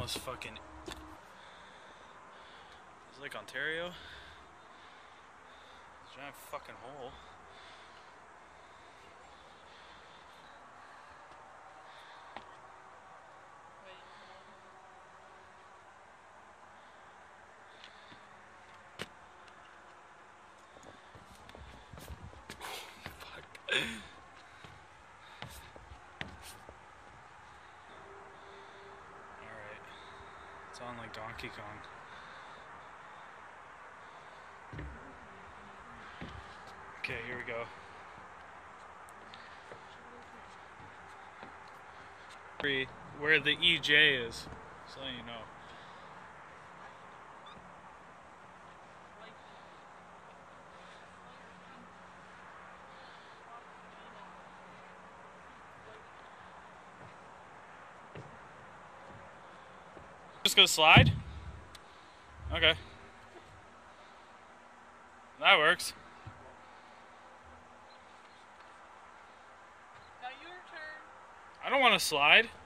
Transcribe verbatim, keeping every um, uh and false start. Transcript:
those fucking... It's like Ontario. It's a giant fucking hole. Alright. It's on like Donkey Kong. Okay, here we go. Where the E J is, so you know. Just go slide? Okay. That works. Now your turn. I don't want to slide.